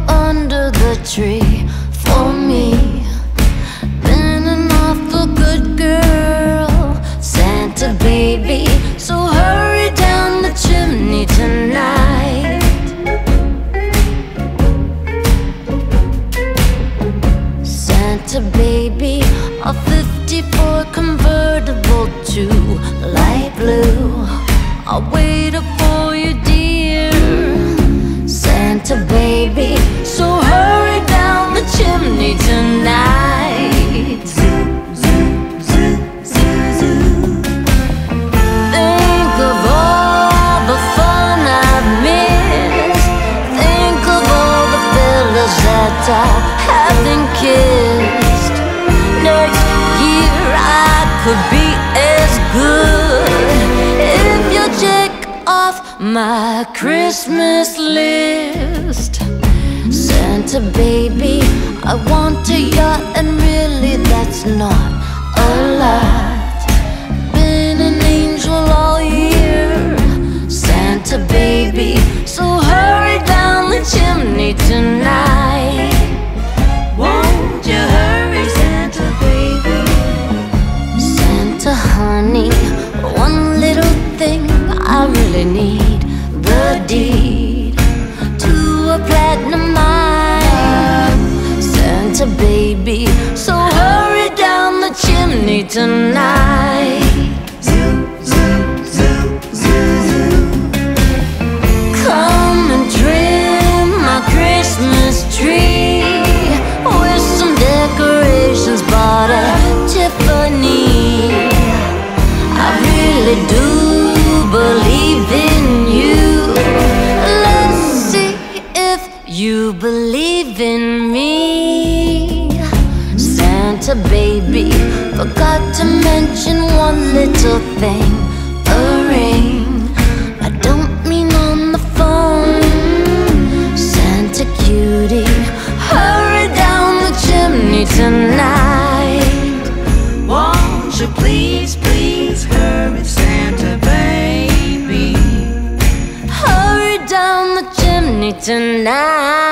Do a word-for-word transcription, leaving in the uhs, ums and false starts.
under the tree for me. Been an awful good girl, Santa baby, so hurry down the chimney tonight. Santa baby, a fifty-four convertible to light blue, I'll wait up for you, dear Santa baby, so hurry down the chimney tonight. Zoo, zoo, zoo, zoo, zoo. Think of all the fun I've missed. Think of all the fellas that I haven't kissed. Next year I could be as good if you check off my Christmas list. Santa baby, I want a yacht, and really that's not a lot. Been an angel all year, Santa baby, so hurry down the chimney tonight. Won't you hurry, Santa baby? Santa honey, one little thing I really need, the deed to a platinum mine. Santa baby, so hurry down the chimney tonight. Zoo, zoo, zoo, zoo, zoo. Come and trim my Christmas tree with some decorations bought at Tiffany. I really do believe in you. Let's see if you believe in me. Santa baby, forgot to mention one little thing, a ring. I don't mean on the phone. Santa cutie, hurry down the chimney tonight. Won't you please, please hurry, Santa baby, hurry down the chimney tonight.